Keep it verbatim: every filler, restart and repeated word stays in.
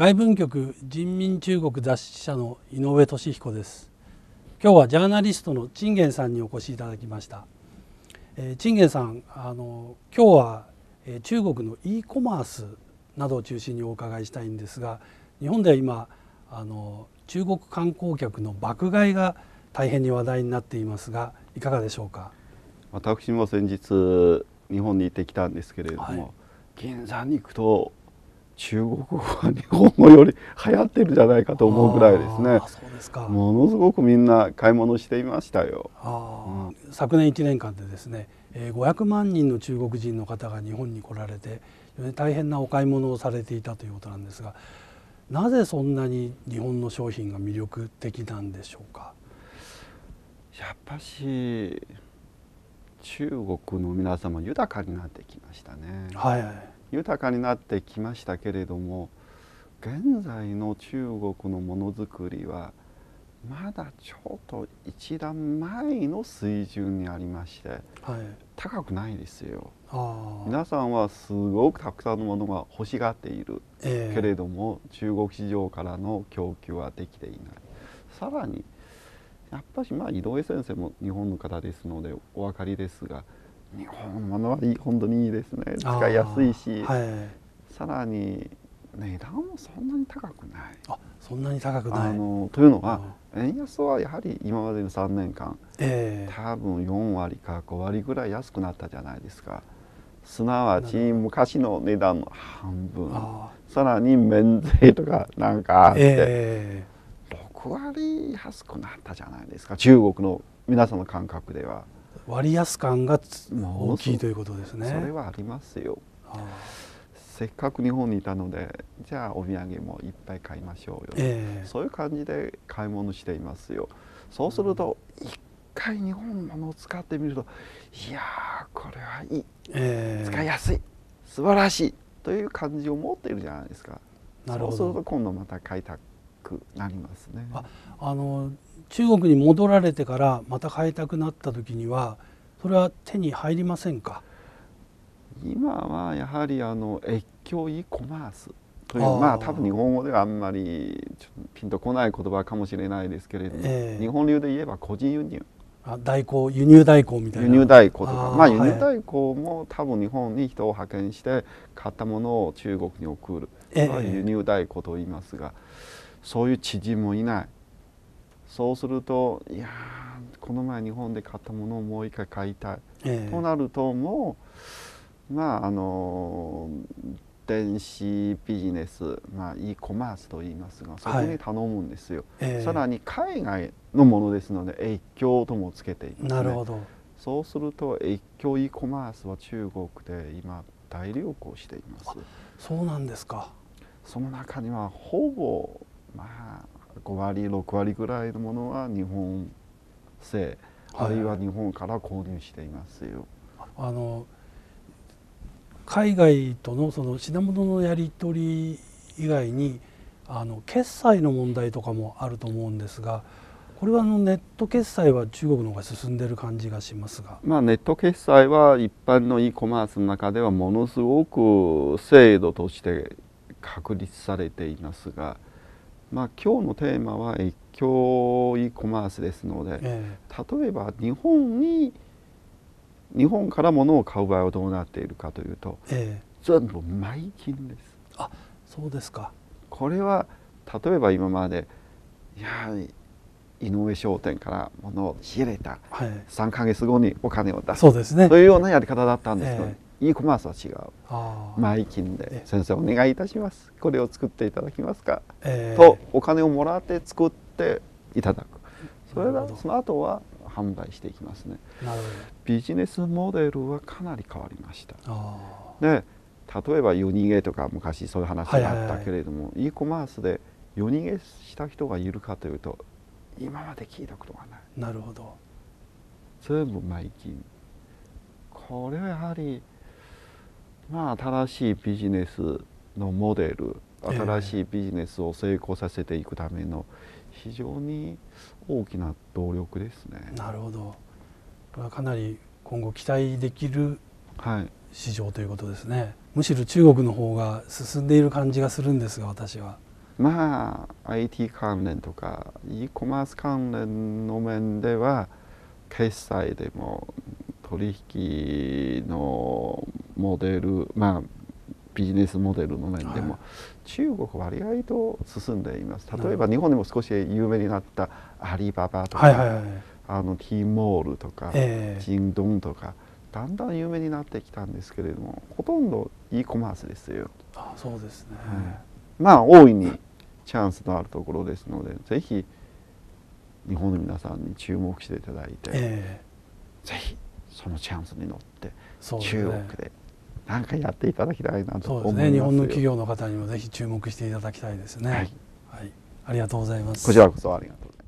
外文局人民中国雑誌社の井上俊彦です。今日はジャーナリストの陳元さんにお越しいただきました。えー、陳元さん、あの今日は、えー、中国の e コマースなどを中心にお伺いしたいんですが、日本では今あの中国観光客の爆買いが大変に話題になっていますが、いかがでしょうか。 私も先日日本に行ってきたんですけれども、はい、銀座に行くと中国語は日本語より流行ってるんじゃないかと思うぐらいですね。 そうですか。 ものすごくみんな買い物していましたよ。 あ、うん、昨年いちねんかんでですね、ごひゃくまんにんの中国人の方が日本に来られて大変なお買い物をされていたということなんですが、なぜそんなに日本の商品が魅力的なんでしょうか。 やっぱし中国の皆様豊かになってきましたね。 はいはい、 豊かになってきましたけれども、現在の中国のものづくりはまだちょっと一段前の水準にありまして、はい、高くないですよ。あ、皆さんはすごくたくさんのものが欲しがっている、えー、けれども中国市場からの供給はできていない。さらにやっぱりまあ井上先生も日本の方ですのでお分かりですが、日本のものはいい、本当にいいですね。使いやすいし、はい、さらに値段もそんなに高くない。 あ、そんなに高くない。 あのというのは円安はやはり今までのさんねんかん、えー、多分よんわりかごわりぐらい安くなったじゃないですか。すなわち昔の値段の半分、さらに免税とかなんかあって、えーろくわり安くなったじゃないですか。中国の皆さんの感覚では割安感が大きいということですね。 それはありますよ。せっかく日本にいたので、じゃあお土産もいっぱい買いましょうよ、えー、そういう感じで買い物していますよ。そうすると一回日本のものを使ってみると、いやーこれはいい、えー、使いやすい、素晴らしいという感じを持っているじゃないですか。なるほど。そうすると今度また買いたくなりますね。 あ、あの中国に戻られてからまた買いたくなった時にはそれは手に入りませんか。 今はやはりあの越境 e コマースという、まあ多分日本語ではあんまりピンとこない言葉かもしれないですけれども、えー、日本流で言えば個人輸入、 あ、代行、輸入代行みたいな、 輸入代行とか、あ、まあ輸入代行も多分日本に人を派遣して買ったものを中国に送る、えー、輸入代行と言いますが、そういう知人もいない。そうすると、いやこの前日本で買ったものをもう一回買いたい、えー、となるともうまああの電子ビジネス、まあ、e コマースと言いますが、そこに頼むんですよ。はい、えー、さらに海外のものですので越境ともつけていますね。なるほど。そうすると越境 e コマースは中国で今大流行しています。 そうなんですか。 その中にはほぼまあごわりろくわりぐらいのものは日本製、はい、あるいは日本から購入していますよ。 あの海外とのその品物のやり取り以外にあの決済の問題とかもあると思うんですが、これはあのネット決済は中国の方が進んでいる感じがしますが、 まあ、ネット決済は一般の e コマースの中ではものすごく制度として確立されていますが、まあ、今日のテーマは越境 e コマースですので、えー、例えば日本に日本から物を買う場合はどうなっているかというと、えー、全部前金です。 あ、そうですか。 これは例えば今までいや井上商店から物を仕入れた、はい、さんかげつごにお金を出す、そうですね、というようなやり方だったんですけど、えー、e コマースは違う。前金で先生お願いいたします、これを作っていただきますか、えー、とお金をもらって作っていただく。それがその後は販売していきますね。なるほど。ビジネスモデルはかなり変わりました。で例えば夜逃げとか昔そういう話があったけれども、e コマースで夜逃げした人がいるかというと今まで聞いたことがない。 なるほど。 全部前金。これはやはりまあ新しいビジネスのモデル、新しいビジネスを成功させていくための非常に大きな動力ですね。 なるほど。これはかなり今後期待できる市場ということですね。はい、むしろ中国の方が進んでいる感じがするんですが、私は。 まあ アイティー 関連とか e コマース関連の面では決済でも取引のモデル、まあビジネスモデルの面でも、はい、中国割合と進んでいます。例えば日本でも少し有名になったアリババとか、はいはいはい、あの T モールとか、えー、ジンドンとかだんだん有名になってきたんですけれども、ほとんど e コマースですよ。 あ、そうですね、 はい、まあ大いにチャンスのあるところですので、ぜひ日本の皆さんに注目していただいて、えー、ぜひそのチャンスに乗って、ね、中国で何かやっていただきたいなと思いますよ。そうですね。 日本の企業の方にもぜひ注目していただきたいですね。はい、はい、ありがとうございます。 こちらこそありがとうございます。